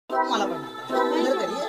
मला पण आता इधर करिए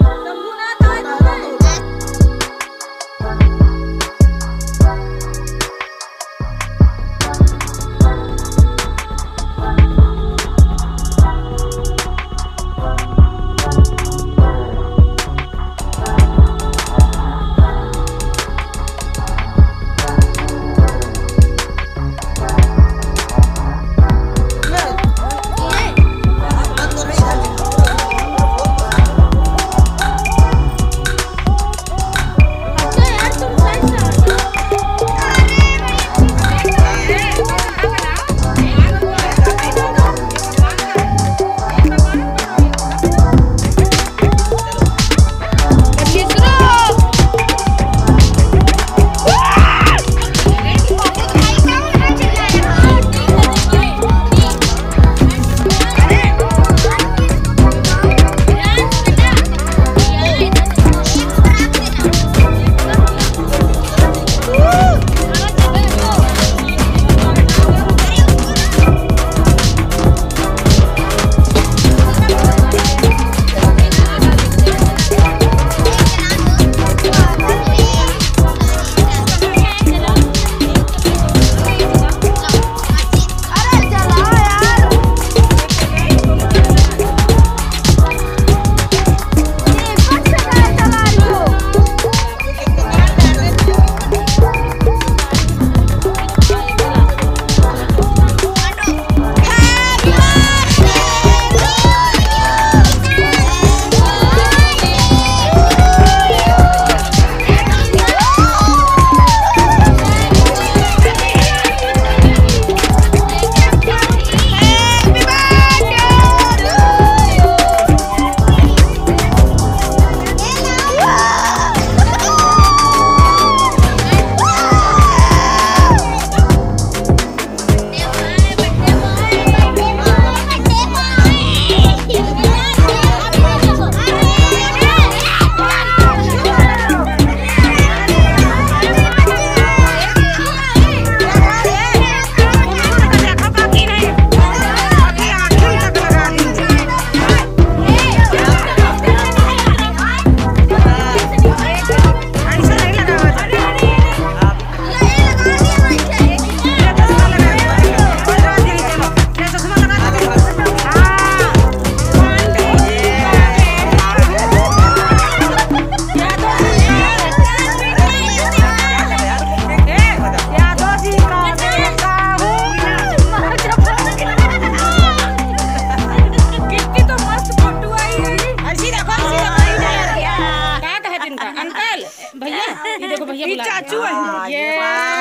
चाचू है ये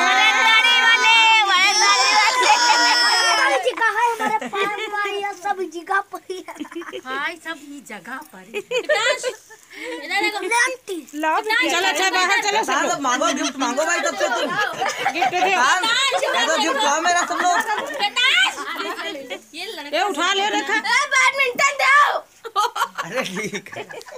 सब जगह पर हां सब ही जगह पर इधर देखो चलो अच्छा बाहर चलो सब मांगो गिफ्ट मांगो भाई तब से तुम गिफ्ट दे तो गिफ्ट दो मेरा सब लोग ये उठा ले रखा बैडमिंटन दो अरे ठीक है